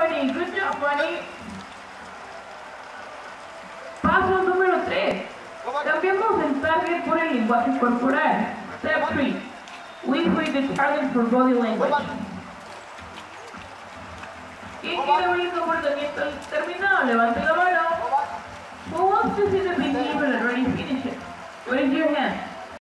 Bunny. Good job, Bunny. Paso número 3. Cambiamos el target por el lenguaje corporal. Step 3. We create the target for body language. ¿Quién quiere ver el comportamiento terminado? Levante la mano. Who wants to see the behavior already finished? Raise your hand.